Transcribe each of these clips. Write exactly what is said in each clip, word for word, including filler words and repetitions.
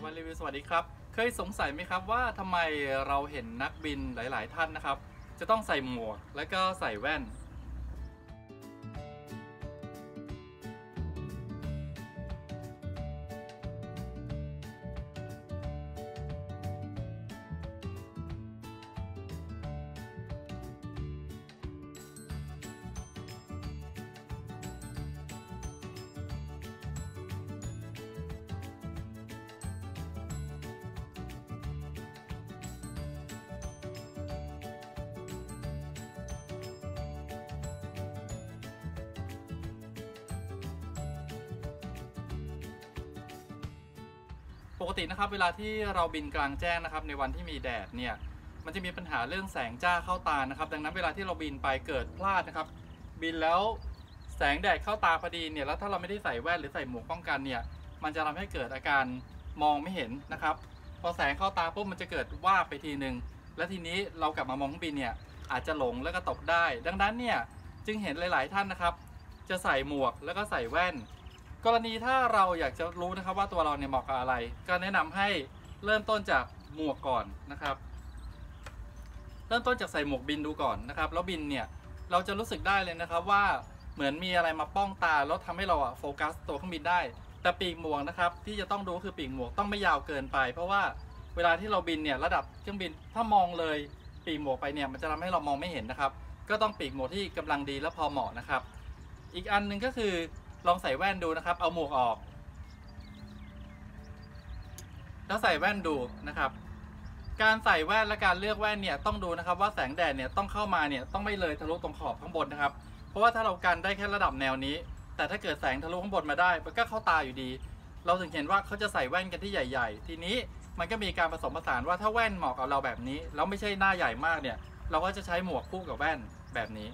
วัสดีสวัสดีครับเคยสงสัยไหมครับว่าทำไมเราเห็นนักบินหลายๆท่านนะครับจะต้องใส่หมวกและก็ใส่แว่นปกตินะครับเวลาที่เราบินกลางแจ้งนะครับในวันที่มีแดดเนี่ยมันจะมีปัญหาเรื่องแสงจ้าเข้าตานะครับดังนั้นเวลาที่เราบินไปเกิดพลาดนะครับบินแล้วแสงแดดเข้าตาพอดีเนี่ยแล้วถ้าเราไม่ได้ใส่แว่นหรือใส่หมวกป้องกันเนี่ยมันจะทำให้เกิดอาการมองไม่เห็นนะครับพอแสงเข้าตาปุ๊บมันจะเกิดวาบไปทีนึงและทีนี้เรากลับมามองเครื่องบินเนี่ยอาจจะหลงแล้วก็ตกได้ดังนั้นเนี่ยจึงเห็นหลายๆท่านนะครับจะใส่หมวกแล้วก็ใส่แว่นกรณีถ้าเราอยากจะรู้นะครับว่าตัวเราเนี่ยเหมาะกับอะไรก็แนะนำให้เริ่มต้นจากหมวกก่อนนะครับเริ่มต้นจากใส่หมวกบินดูก่อนนะครับแล้วบินเนี่ยเราจะรู้สึกได้เลยนะครับว่าเหมือนมีอะไรมาป้องตาแล้วทำให้เราอะโฟกัสตัวเครื่องบินได้แต่ปีกหมวกนะครับที่จะต้องดูคือปีกหมวกต้องไม่ยาวเกินไปเพราะว่าเวลาที่เราบินเนี่ยระดับเครื่องบินถ้ามองเลยปีกหมวกไปเนี่ยมันจะทำให้เรามองไม่เห็นนะครับก็ต้องปีกหมวกที่กำลังดีและพอเหมาะนะครับอีกอันหนึ่งก็คือลองใส่แว่นดูนะครับเอาหมวกออกแล้วใส่แว่นดูนะครับการใส่แว่นและการเลือกแว่นเนี่ยต้องดูนะครับว่าแสงแดดเนี่ยต้องเข้ามาเนี่ยต้องไม่เลยทะลุตรงขอบข้างบนนะครับเพราะว่าถ้าเรากันได้แค่ระดับแนวนี้แต่ถ้าเกิดแสงทะลุข้างบนมาได้มันก็เข้าตาอยู่ดีเราถึงเห็นว่าเขาจะใส่แว่นกันที่ใหญ่ๆทีนี้มันก็มีการผสมผสานว่าถ้าแว่นเหมาะกับเราแบบนี้แล้วไม่ใช่หน้าใหญ่มากเนี่ยเราก็จะใช้หมวกคู่กับแว่นแบบนี้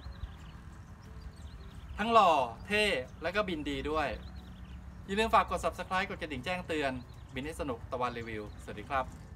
ทั้งหล่อเท่และก็บินดีด้วยอย่าลืมฝากกด ซับสไครบ์ กดกระดิ่งแจ้งเตือนบินให้สนุกตะวันรีวิวสวัสดีครับ